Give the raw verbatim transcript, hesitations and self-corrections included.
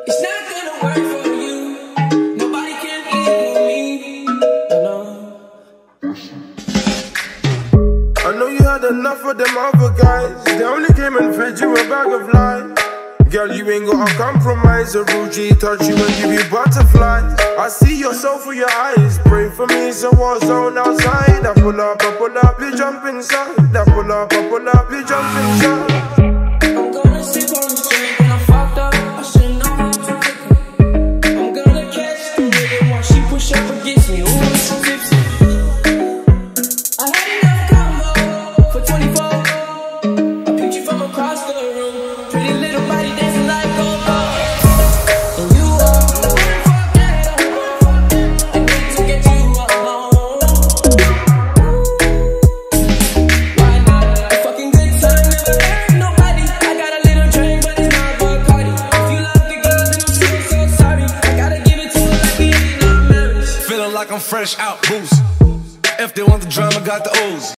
It's not gonna work for you. Nobody can equal me. No. I know you had enough of them other guys. They only came and fed you a bag of lies. Girl, you ain't gotta compromise. A rude G touch you and give you butterflies. I see your soul through your eyes. Pray for me, it's a war zone outside. I pull up, I pull up, you jump inside. I pull up, I pull up, you jump inside. I'm gonna sleep on the street when I fucked up. I should've known how to pick her. I'm gonna catch the rhythm while she push up against me. Ooh, it's so tipsy. I had enough combo for twenty-four. I picked you from across the room. Pretty little body dancing like go-go. And you are unforgettable. I need to get you alone. Why not? A fucking good time never hurt nobody. I got a little drink, but it's not for a party. If you love the girls, then I'm so, so sorry. I gotta give it to her like we ain't not married. Feeling like I'm fresh out boost. If they want the drama, got the ooze.